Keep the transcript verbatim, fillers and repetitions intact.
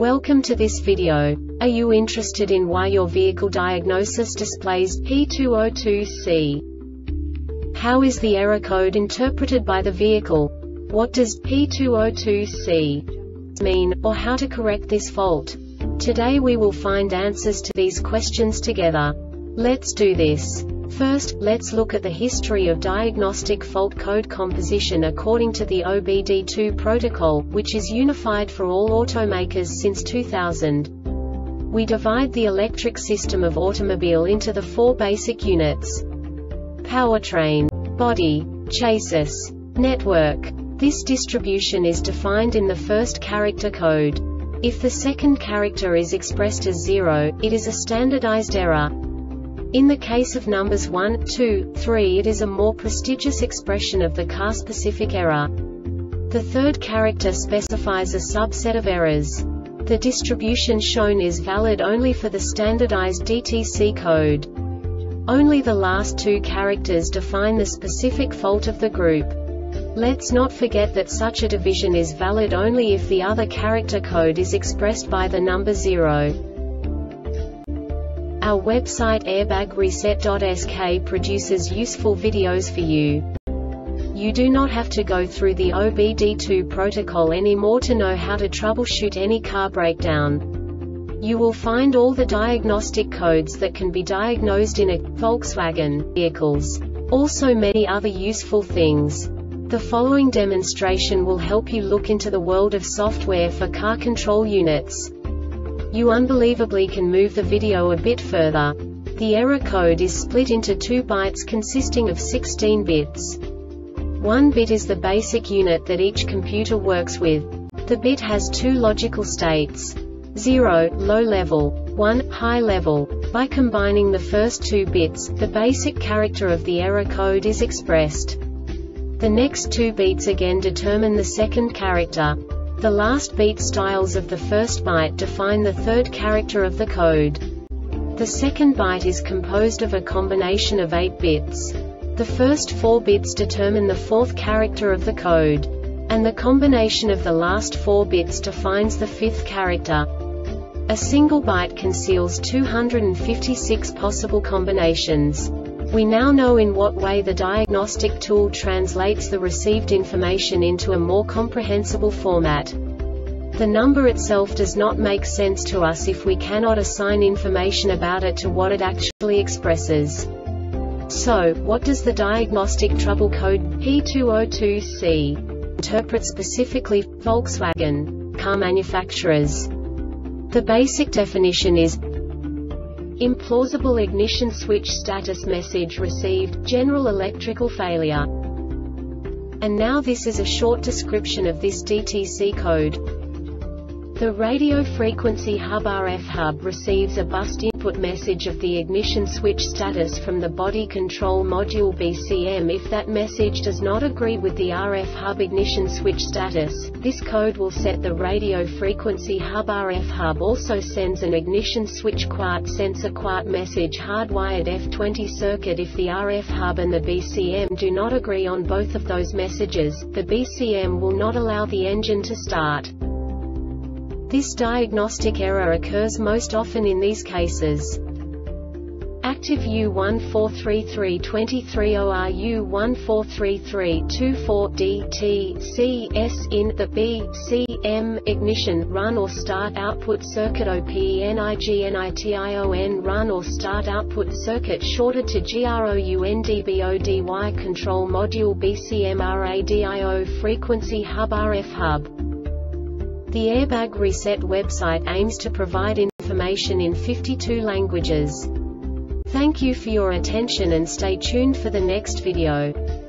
Welcome to this video. Are you interested in why your vehicle diagnosis displays P two zero two C? How is the error code interpreted by the vehicle? What does P two zero two C mean, or how to correct this fault? Today we will find answers to these questions together. Let's do this. First, let's look at the history of diagnostic fault code composition according to the O B D two protocol, which is unified for all automakers since two thousand. We divide the electric system of automobile into the four basic units: powertrain, body, chassis, network. This distribution is defined in the first character code. If the second character is expressed as zero, it is a standardized error. In the case of numbers one, two, three, it is a more prestigious expression of the car-specific error. The third character specifies a subset of errors. The distribution shown is valid only for the standardized D T C code. Only the last two characters define the specific fault of the group. Let's not forget that such a division is valid only if the other character code is expressed by the number zero. Our website airbag reset dot S K produces useful videos for you. You do not have to go through the O B D two protocol anymore to know how to troubleshoot any car breakdown. You will find all the diagnostic codes that can be diagnosed in a Volkswagen vehicles. Also many other useful things. The following demonstration will help you look into the world of software for car control units. You unbelievably can move the video a bit further. The error code is split into two bytes consisting of sixteen bits. One bit is the basic unit that each computer works with. The bit has two logical states: zero, low level, one, high level. By combining the first two bits, the basic character of the error code is expressed. The next two beats again determine the second character. The last beat styles of the first byte define the third character of the code. The second byte is composed of a combination of eight bits. The first four bits determine the fourth character of the code. And the combination of the last four bits defines the fifth character. A single byte conceals two hundred fifty-six possible combinations. We now know in what way the diagnostic tool translates the received information into a more comprehensible format. The number itself does not make sense to us if we cannot assign information about it to what it actually expresses. So, what does the diagnostic trouble code P two zero two C interpret specifically for Volkswagen car manufacturers? The basic definition is: implausible ignition switch status message received, general electrical failure. And now this is a short description of this D T C code. The radio frequency hub R F hub receives a bust input message of the ignition switch status from the body control module B C M. If that message does not agree with the R F hub ignition switch status, this code will set the radio frequency hub R F hub also sends an ignition switch quart sensor quart message hardwired F twenty circuit. If the R F hub and the B C M do not agree on both of those messages, the B C M will not allow the engine to start. This diagnostic error occurs most often in these cases: active U one four three three two three O R U one four three three two four D T C S in the B C M ignition run or start output circuit O P E N I G N I T I O N run or start output circuit shorted to G R O U N D B O D Y control module B C M radio frequency hub R F hub. The Airbag Reset website aims to provide information in fifty-two languages. Thank you for your attention and stay tuned for the next video.